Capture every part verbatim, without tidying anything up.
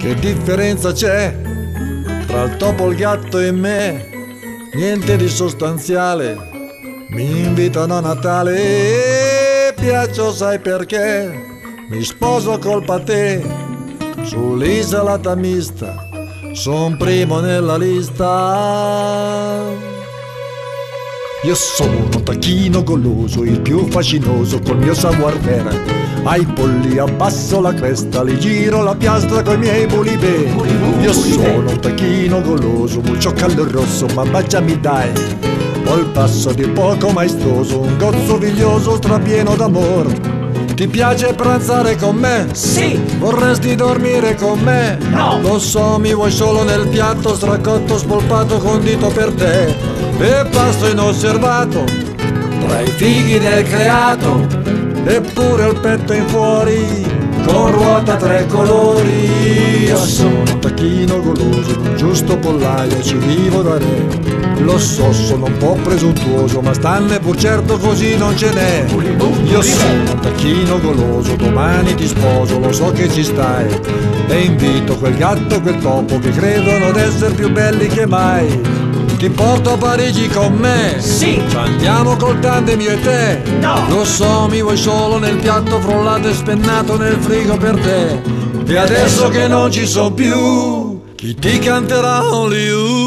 Che differenza c'è tra il topo, il gatto e me? Niente di sostanziale. Mi invitano a Natale e piaccio, sai perché? Mi sposo colpa te sull'isola Tamista, son primo nella lista. Io sono un tacchino goloso, il più fascinoso col mio savoir-faire. Ai polli abbasso la cresta, li giro la piastra coi miei bulibè. Io sono un tacchino goloso, muccio caloroso, ma baciami dai. Ho il passo di poco maestoso, un gozzo viglioso strapieno d'amor. Ti piace pranzare con me? Sì! Vorresti dormire con me? No! Lo so, mi vuoi solo nel piatto, stracotto, spolpato, condito per te. E passo inosservato tra i fighi del creato, eppure il petto in fuori con ruota tre colori. Io sono un tacchino goloso, un giusto pollaio, ci vivo da re. Lo so, sono un po' presuntuoso, ma stanne pur certo così non ce n'è. Io sono un tacchino goloso, domani ti sposo, lo so che ci stai. E invito quel gatto e quel topo che credono d'essere più belli che mai. Ti porto a Parigi con me? Sì! Ci andiamo col tandem io e te? No! Lo so, mi vuoi solo nel piatto frullato e spennato nel frigo per te. E adesso che non ci so più, chi ti canterà Only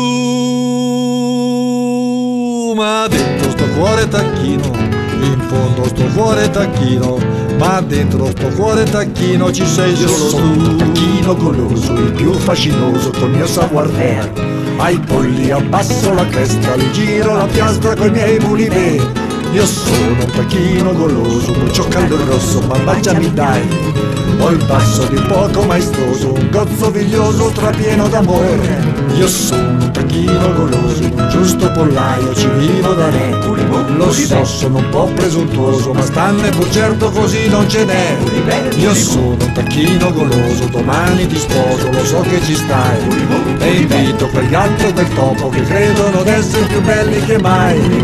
You? Ma dentro sto cuore tacchino, in fondo sto cuore tacchino, ma dentro sto cuore tacchino ci sei solo tu. Io sono un tacchino goloso, il più fascinoso col mio savoir-faire. Ai polli abbasso la cresta, li giro la piastra coi miei bulibè. Io sono un tacchino goloso, muccio caloroso, ma baciami dai. Ho il passo di poco maestoso, un gozzo viglioso strapieno d'amore. Io sono un tacchino goloso, un giusto pollaio, ci vivo da re. Lo so, sono un po' presuntuoso, ma stanne pur certo così non ce n'è. Io sono un tacchino goloso, domani ti sposo, lo so che ci stai. E invito quel gatto e quel topo che credono d'essere più belli che mai.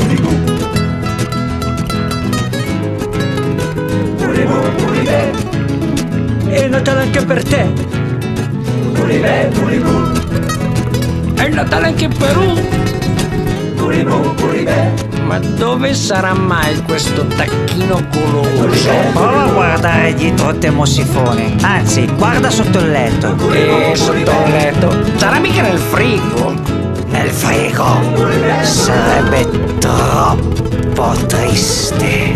È il Natale anche per te! Pulibè, pulibù! È il Natale anche in Perù! Pulibù, pulibè! Ma dove sarà mai questo tacchino goloso? Prova a guardare dietro te mossifone. Anzi, guarda sotto il letto. E sotto il letto? Sarà mica nel frigo? Nel frigo? Sarebbe troppo triste.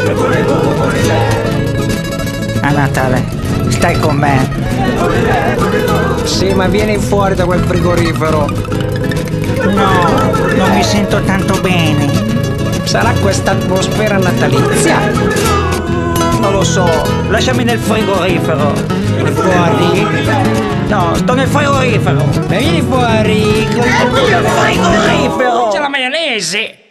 A Natale, stai con me? Sì, ma vieni fuori da quel frigorifero. No, non mi sento tanto bene. Sarà questa atmosfera natalizia? Non lo so, lasciami nel frigorifero. Vieni fuori? No, sto nel frigorifero. Vieni fuori! Nel frigorifero! C'è la maionese!